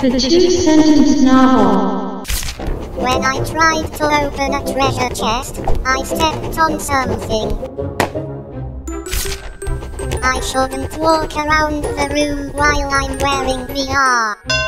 The two-sentence novel. When I tried to open a treasure chest, I stepped on something. I shouldn't walk around the room while I'm wearing VR.